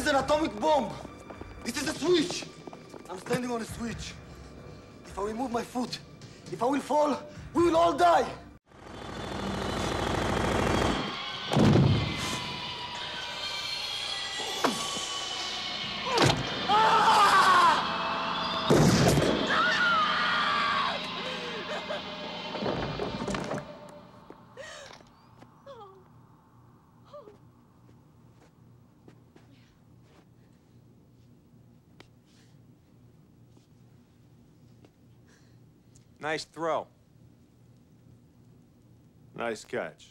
an atomic bomb. This is a switch. I'm standing on a switch. If I remove my foot, if I will fall, we will all die. Nice throw. Nice catch.